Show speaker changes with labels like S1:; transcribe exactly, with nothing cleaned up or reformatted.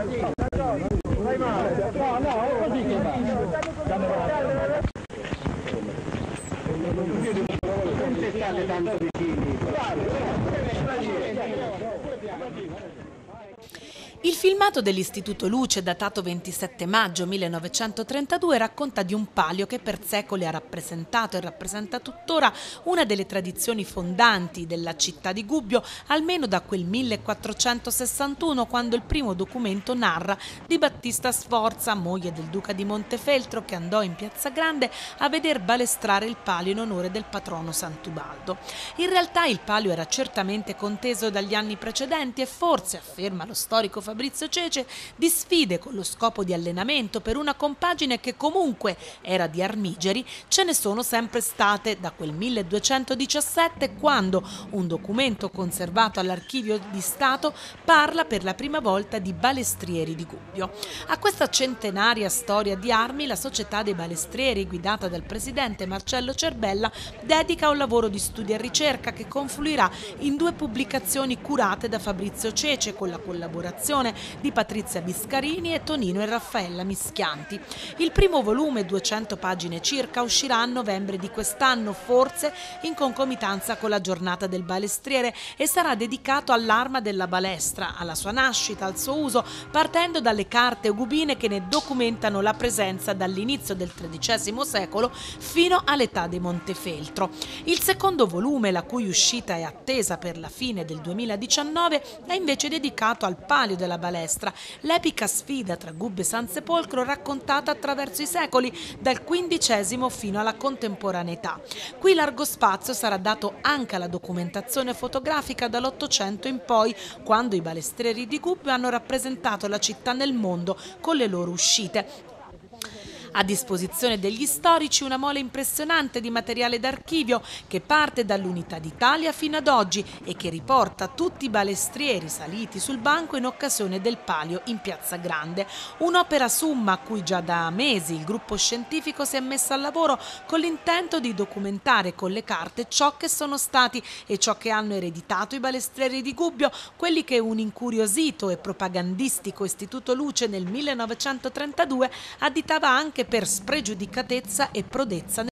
S1: No, no, così che va. Non si state tanto vicini.
S2: Il filmato dell'Istituto Luce, datato ventisette maggio millenovecentotrentadue, racconta di un palio che per secoli ha rappresentato e rappresenta tuttora una delle tradizioni fondanti della città di Gubbio, almeno da quel millequattrocentosessantuno, quando il primo documento narra di Battista Sforza, moglie del duca di Montefeltro, che andò in Piazza Grande a veder balestrare il palio in onore del patrono Sant'Ubaldo. In realtà il palio era certamente conteso dagli anni precedenti e forse, afferma lo storico Fabrizio Cece, di sfide con lo scopo di allenamento per una compagine che comunque era di armigeri ce ne sono sempre state da quel milleduecentodiciassette, quando un documento conservato all'Archivio di Stato parla per la prima volta di balestrieri di Gubbio. A questa centenaria storia di armi la Società dei Balestrieri, guidata dal presidente Marcello Cerbella, dedica un lavoro di studio e ricerca che confluirà in due pubblicazioni curate da Fabrizio Cece con la collaborazione di Patrizia Biscarini e Tonino e Raffaella Mischianti. Il primo volume, duecento pagine circa, uscirà a novembre di quest'anno, forse in concomitanza con la giornata del balestriere, e sarà dedicato all'arma della balestra, alla sua nascita, al suo uso, partendo dalle carte gubine che ne documentano la presenza dall'inizio del tredicesimo secolo fino all'età di Montefeltro. Il secondo volume, la cui uscita è attesa per la fine del duemiladiciannove, è invece dedicato al palio della balestra, l'epica sfida tra Gubbio e San Sepolcro raccontata attraverso i secoli, dal quindicesimo fino alla contemporaneità. Qui largo spazio sarà dato anche alla documentazione fotografica dall'Ottocento in poi, quando i balestrieri di Gubbio hanno rappresentato la città nel mondo con le loro uscite. A disposizione degli storici una mole impressionante di materiale d'archivio che parte dall'Unità d'Italia fino ad oggi e che riporta tutti i balestrieri saliti sul banco in occasione del palio in Piazza Grande. Un'opera summa a cui già da mesi il gruppo scientifico si è messo al lavoro con l'intento di documentare con le carte ciò che sono stati e ciò che hanno ereditato i balestrieri di Gubbio, quelli che un incuriosito e propagandistico Istituto Luce nel millenovecentotrentadue additava anche per spregiudicatezza e prodezza